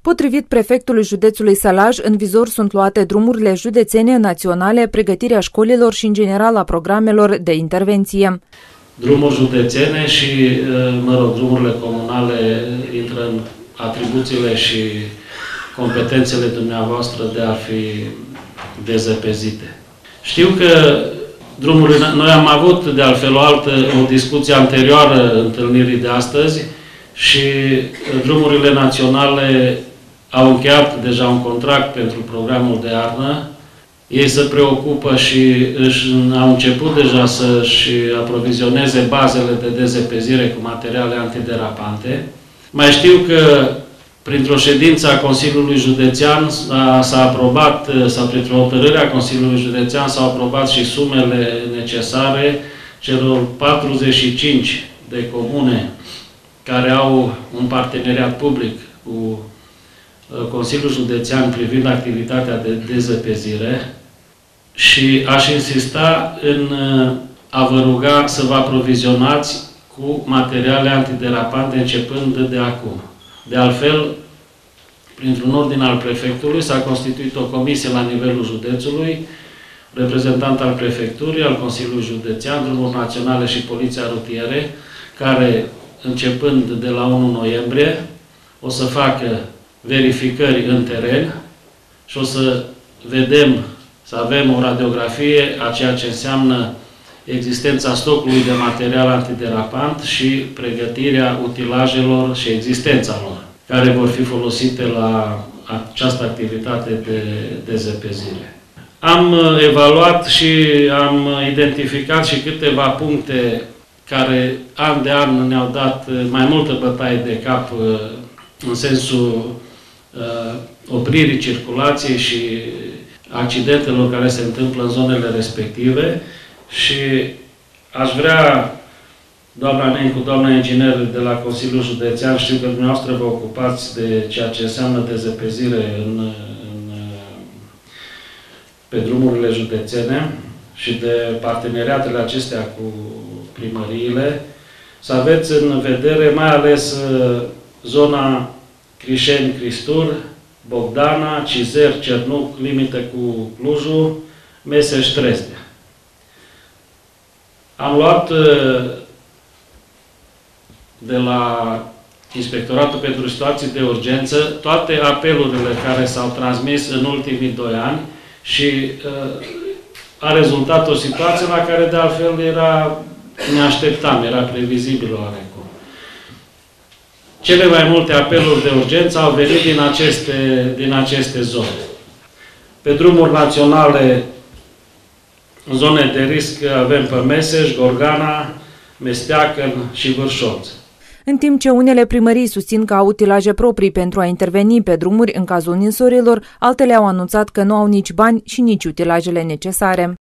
Potrivit prefectului județului Sălaj, în vizor sunt luate drumurile județene, naționale, pregătirea școlilor și, în general, a programelor de intervenție. Drumuri județene și, drumurile comunale intră în atribuțiile și competențele dumneavoastră de a fi dezăpezite. Știu că noi am avut, de altfel, o discuție anterioară întâlnirii de astăzi și drumurile naționale au încheiat deja un contract pentru programul de iarnă. Ei se preocupă și au început deja să-și aprovizioneze bazele de dezăpezire cu materiale antiderapante. Mai știu că printr-o ședință a Consiliului Județean s-a aprobat, sau printr-o hotărâre a Consiliului Județean s-au aprobat și sumele necesare celor 45 de comune care au un parteneriat public cu Consiliul Județean privind activitatea de dezăpezire și aș insista în a vă ruga să vă aprovizionați cu materiale antiderapante începând de acum. De altfel, printr-un ordin al prefectului s-a constituit o comisie la nivelul județului, reprezentant al prefecturii, al Consiliului Județean, Drumuri Naționale și Poliția Rutiere, care, începând de la 1 noiembrie, o să facă verificări în teren și o să vedem, să avem o radiografie a ceea ce înseamnă existența stocului de material antiderapant și pregătirea utilajelor și existența lor, care vor fi folosite la această activitate de dezăpezire. Am evaluat și am identificat și câteva puncte care an de an ne-au dat mai multă bătaie de cap în sensul opririi circulației și accidentelor care se întâmplă în zonele respective și aș vrea, doamna Nencu, doamna inginer de la Consiliul Județean, știu că dumneavoastră vă ocupați de ceea ce înseamnă dezăpezire pe drumurile județene și de parteneriatele acestea cu primăriile, să aveți în vedere mai ales zona Crișeni-Cristur, Bogdana, Cizer, Cernuc, limită cu Clujul, Meseș-Dresdea. Am luat de la Inspectoratul pentru Situații de Urgență toate apelurile care s-au transmis în ultimii 2 ani și a rezultat o situație la care de altfel ne așteptam, era previzibil oarecum. Cele mai multe apeluri de urgență au venit din aceste zone. Pe drumuri naționale, în zone de risc, avem pe Meseș, Gorgana, Mesteacăn și Vârșoț. În timp ce unele primării susțin că au utilaje proprii pentru a interveni pe drumuri în cazul ninsorilor, altele au anunțat că nu au nici bani și nici utilajele necesare.